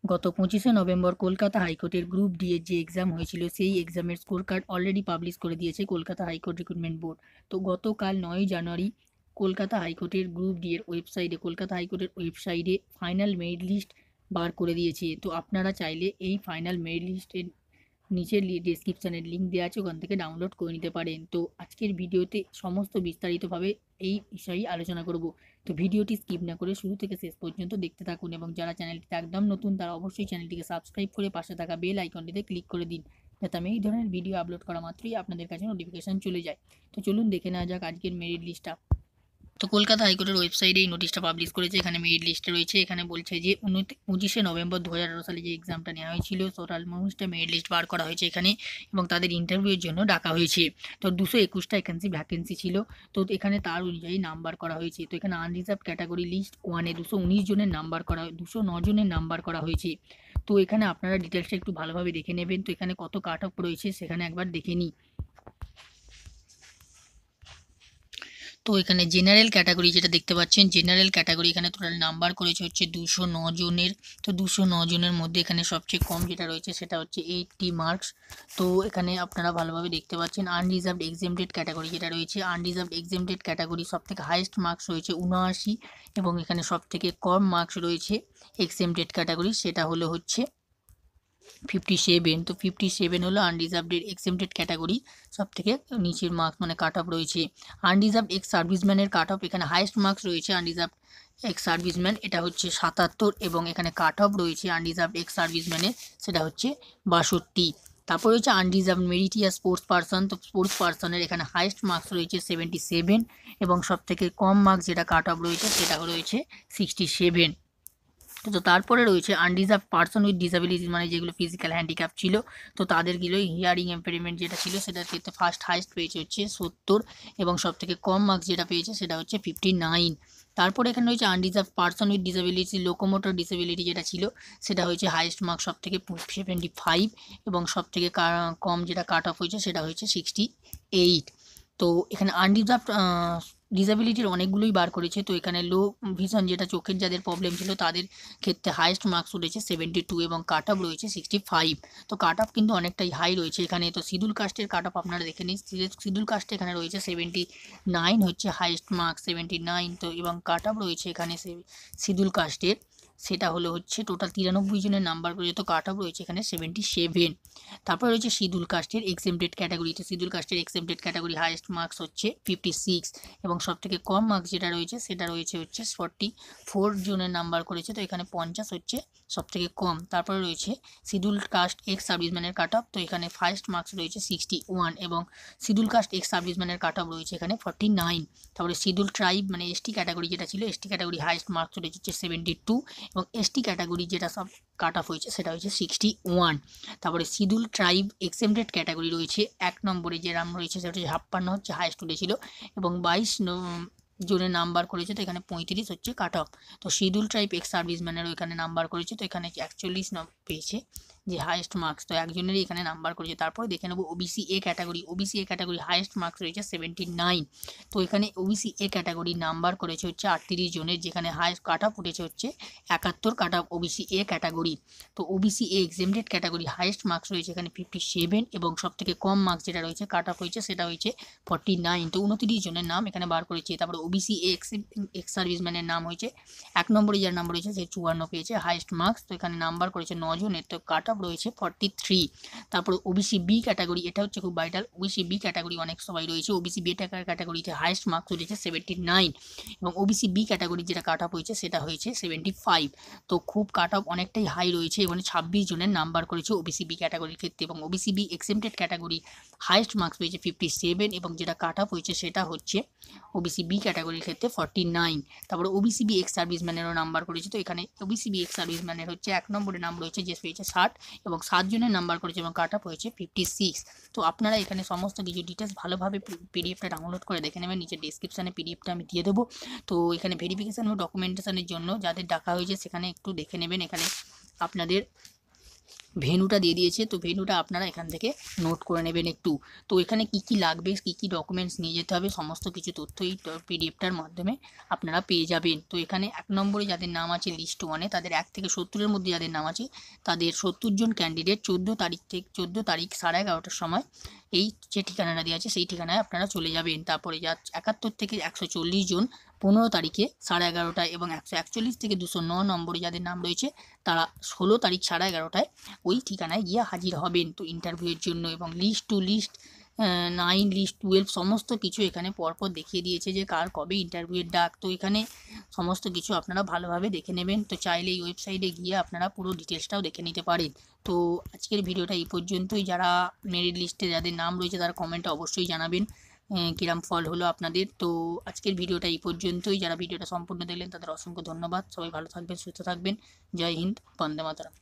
গত 25শে নভেম্বর কলকাতা হাইকোর্টের group D এর যে এক্সাম হয়েছিল সেই এক্সামের স্কোর কার্ড অলরেডি পাবলিশ করে দিয়েছে কলকাতা হাইকোর্ট রিক্রুটমেন্ট বোর্ড। তো গতকাল 9ই জানুয়ারি কলকাতা হাইকোর্টের গ্রুপ ডি এর ওয়েবসাইটে ফাইনাল মেরিট লিস্ট বার করে দিয়েছে। তো আপনারা চাইলে এই ফাইনাল মেরিট লিস্টের নিচের ডেসক্রিপশানের লিঙ্ক দেওয়া আছে, ওখান থেকে ডাউনলোড করে নিতে পারেন। তো আজকের ভিডিওতে সমস্ত বিস্তারিতভাবে এই বিষয়ে আলোচনা করব। তো ভিডিওটি স্কিপ না করে শুরু থেকে শেষ পর্যন্ত দেখতে থাকুন এবং যারা চ্যানেলটিতে একদম নতুন তারা অবশ্যই চ্যানেলটিকে সাবস্ক্রাইব করে পাশে থাকা বেল আইকনটিতে ক্লিক করে দিন, যাতে আমি এই ধরনের ভিডিও আপলোড করা মাত্রই আপনাদের কাছে নোটিফিকেশান চলে যায়। তো চলুন দেখে নেওয়া যাক আজকের মেরিট লিস্টটা। তো কলকাতা হাইকোর্টের ওয়েবসাইটে এই নোটিশটা পাবলিশ করেছে। এখানে মেরিট লিস্টে রয়েছে, এখানে বলছে যে 25শে নভেম্বর 2018 সালে যে এক্সামটা নেওয়া হয়েছিল টোটাল মানুষটা মেরিট লিস্ট বার করা হয়েছে এখানে, এবং তাদের ইন্টারভিউয়ের জন্য ডাকা হয়েছে। তো 221টা ভ্যাকেন্সি ছিল। তো এখানে তার অনুযায়ী নাম্বার করা হয়েছে। তো এখানে আনরিজার্ভ ক্যাটাগরি লিস্ট 1-এ 219 জনের নাম্বার করা 209 জনের নাম্বার করা হয়েছে। তো এখানে আপনারা ডিটেলসটা একটু ভালোভাবে দেখে নেবেন। তো এখানে কত কাট অফ রয়েছে সেখানে একবার দেখে নিই। তো এখানে জেনারেল ক্যাটাগরি যেটা দেখতে পাচ্ছেন, জেনারেল ক্যাটাগরি এখানে টোটাল নাম্বার করেছে হচ্ছে 209 জনের। তো 209 জনের মধ্যে এখানে সবচেয়ে কম যেটা রয়েছে সেটা হচ্ছে 80 মার্কস। তো এখানে আপনারা ভালোভাবে দেখতে পাচ্ছেন আনরিজার্ভড এক্সেমটেড ক্যাটাগরি যেটা রয়েছে, আনরিজার্ভড এক্সেমটেড ক্যাটাগরি সবথেকে হাইয়েস্ট মার্কস রয়েছে 79, এবং এখানে সবথেকে কম মার্কস রয়েছে এক্সেমটেড ক্যাটাগরি, সেটা হলো হচ্ছে 57। তো 57 হলো আনরিজার্ভড এক্সেমটেড ক্যাটাগরি, সব থেকে নিচের মার্কস মানে কাট অফ রয়েছে। আনরিজার্ভড এক্স সার্ভিসম্যানের কাট অফ এখানে হাইয়েস্ট মার্কস রয়েছে আনরিজার্ভড এক্স সার্ভিসম্যান, এটা হচ্ছে 77, এবং এখানে কাট অফ রয়েছে আনরিজার্ভড এক্স সার্ভিসম্যানের, সেটা হচ্ছে 62। তারপর রয়েছে আনরিজার্ভড মেরিটিয়াস স্পোর্টস পারসন। তো স্পোর্টস পারসনের এখানে হাইয়েস্ট মার্কস রয়েছে 77, এবং সব থেকে কম মার্কস যেটা কাট অফ রয়েছে সেটা রয়েছে 67। তো তারপরে রয়েছে আনরিজার্ভ পার্সন উইথ ডিসেবিলিটি, মানে যেগুলো ফিজিক্যাল হ্যান্ডিক্যাপ ছিল, তো তাদেরগুলো হিয়ারিং এম্পেয়ারমেন্ট যেটা ছিল সেটার ক্ষেত্রে ফার্স্ট হাইস্ট পেয়েছে হচ্ছে 70, এবং সব থেকে কম মার্কস যেটা পেয়েছে সেটা হচ্ছে 59। তারপরে এখানে রয়েছে unreserved person with disability locomotor disability যেটা ছিল সেটা হয়েছে হাইয়েস্ট মার্কস সব থেকে 75, এবং সব থেকে কম যেটা কাট অফ হয়েছে সেটা হয়েছে 68। তো এখানে আনরিজার্ভ ডিসেবিলিটির অনেকগুলোই বার করেছে। তো এখানে লো ভিশন যেটা চোখের যাদের প্রবলেম ছিল তাদের ক্ষেত্রে হাইয়েস্ট মার্কস উঠেছে 72, এবং কাট অফ রয়েছে 65। তো কাট অফ কিন্তু অনেকটাই হাই রয়েছে এখানে। তো শিডিউল কাস্টের কাট অফ আপনারা দেখে নিন, শিডিউল কাস্টে এখানে রয়েছে 79 হচ্ছে হাইয়েস্ট মার্কস 79। তো এবং কাট অফ রয়েছে এখানে শিডিউল কাস্টের, সেটা হলো হচ্ছে টোটাল 93 জনের নাম্বার করে, তো কাট অফ রয়েছে এখানে 77। তারপর রয়েছে শিডিউল কাস্টের এক্সেমটেড ক্যাটাগরিতে, শিডিউল কাস্টের এক্সেমটেড ক্যাটাগরি হাইয়েস্ট মার্কস হচ্ছে 56, এবং সবথেকে কম মার্কস যেটা রয়েছে সেটা রয়েছে হচ্ছে 44 জনের নাম্বার করেছে, তো এখানে 50 হচ্ছে সবথেকে কম। তারপরে রয়েছে শিডিউল কাস্ট এক্স সার্ভিসম্যানের কাট অফ, তো এখানে ফার্স্ট মার্কস রয়েছে 61, এবং শিডিউল কাস্ট এক্স সার্ভিসম্যানের কাট অফ রয়েছে এখানে 49। তারপরে শিডিউল ট্রাইব মানে এসটি ক্যাটাগরি যেটা ছিল, এসটি ক্যাটাগরি হাইয়েস্ট মার্কস রয়েছে হচ্ছে 72, এবং এসটি ক্যাটাগরি যেটা সব কাট অফ হয়েছে সেটা হচ্ছে 61। তারপরে শিডিউল ট্রাইব এক্সেমটেড ক্যাটাগরি রয়েছে 1 নম্বরে যে নাম রয়েছে সেটা হচ্ছে 56 হচ্ছে হাইয়েস্ট উঠেছিল, এবং 22 জনের নাম্বার করেছে, তো এখানে 35 হচ্ছে কাট অফ। তো শিডিউল ট্রাইব এক্স সার্ভিসম্যানেরও এখানে নাম্বার করেছে, তো এখানে 41 পেয়েছে যে হাইয়েস্ট মার্কস, তো একজনেরই এখানে নাম্বার করেছে। তারপরে দেখে নেবো OBC A category, OBC A category highest marks রয়েছে 79। তো এখানে ওবিসি এ ক্যাটাগরি নাম্বার করেছে হচ্ছে 38 জনের, যেখানে হাইয়েস্ট কাট অফ উঠেছে হচ্ছে 71 cut off OBC A category. তো OBC A exempted category highest marks রয়েছে এখানে 57, এবং সব থেকে কম মার্কস যেটা রয়েছে কাট অফ হয়েছে সেটা হয়েছে 49। তো 29 জনের নাম এখানে বার করেছে। তারপরে ওবিসি এক্স সার্ভিসম্যানের নাম হয়েছে 1 নম্বরে যার নাম্বার রয়েছে সে 54 পেয়েছে হাইয়েস্ট মার্কস, তো এখানে নাম্বার করেছে 9 জনের, তো কাট অফ রয়েছে 43। তারপরে ওবিসি বি ক্যাটাগরি, এটা হচ্ছে খুব ভাইটাল, ওবিসি বি ক্যাটাগরি অনেক সবাই রয়েছে, ওবিসি বি ক্যাটাগরিতে হাইয়েস্ট মার্কস রয়েছে 79, এবং ওবিসি বি ক্যাটাগরি যেটা কাট অফ হয়েছে সেটা হয়েছে 75। তো খুব কাট অফ অনেকটাই হাই রয়েছে, এখানে 26 জনের নাম্বার করেছে ওবিসি বি ক্যাটাগরির ক্ষেত্রে, এবং OBC B exempted category highest marks পেয়েছে 57, এবং যেটা কাট অফ হয়েছে সেটা হচ্ছে ওবিসি বি ক্যাটাগরির ক্ষেত্রে 49। তারপরে ওবিসি বি এক্স সার্ভিসম্যানেরও নাম্বার করেছে, তো এখানে ওবিসি বি এক্স সার্ভিসম্যানের হচ্ছে 1 নম্বরে নাম রয়েছে যে পেয়েছে 60, এবং 7 জনের নাম্বার করেছে এবং কাট অফ হয়েছে 56। তো আপনারা এখানে সমস্ত কিছু ডিটেলস ভালোভাবে পিডিএফটা ডাউনলোড করে দেখে নেবেন, নিচে ডিসক্রিপশানে পিডিএফটা আমি দিয়ে দেবো। তো এখানে ভেরিফিকেশান ও ডকুমেন্টেশনের জন্য যাদের ডাকা হয়েছে সেখানে একটু দেখে নেবেন, এখানে আপনাদের ভেন্যুটা দিয়ে দিয়েছে, তো ভেন্যুটা আপনারা এখান থেকে নোট করে নেবেন একটু। তো এখানে কি কি লাগবে, কি কি ডকুমেন্টস নিয়ে যেতে হবে, সমস্ত কিছু তথ্য এই পিডিএফটার মাধ্যমে আপনারা পেয়ে যাবেন। তো এখানে 1 নম্বরে যাদের নাম আছে লিস্ট 1-এ, তাদের 1 থেকে 70-এর মধ্যে যাদের নাম আছে তাদের 70 জন ক্যান্ডিডেট 14 তারিখ 11:30টার সময় এই যে ঠিকানাটা দেওয়া আছে সেই ঠিকানায় আপনারা চলে যাবেন। তারপরে 71 থেকে 140 জন 15 তারিখে 11:30টায়, এবং 141 থেকে 209 নম্বরে যাদের নাম রয়েছে তারা 16 তারিখ 11:30টায় ওই ঠিকানায় গিয়ে হাজির হবেন তো ইন্টারভিউয়ের জন্য। এবং লিস্ট 2, লিস্ট 9, লিস্ট 12 সমস্ত কিছু এখানে পরপর দেখিয়ে দিয়েছে যে কার কবে ইন্টারভিউয়ের ডাক। তো এখানে সমস্ত কিছু আপনারা ভালোভাবে দেখে নেবেন। তো চাইলে এই ওয়েবসাইটে গিয়ে আপনারা পুরো ডিটেলসটাও দেখে নিতে পারেন। তো আজকের ভিডিওটা এই পর্যন্তই। যারা মেরিট লিস্টে যাদের নাম রয়েছে তারা কমেন্টে অবশ্যই জানাবেন কিরম ফল হলো আপনাদের। তো আজকের ভিডিওটা এই পর্যন্তই। যারা ভিডিওটা সম্পূর্ণ দেখলেন তাদের অসংখ্য ধন্যবাদ। সবাই ভালো থাকবেন, সুস্থ থাকবেন। জয় হিন্দ, বন্দে মাতরম।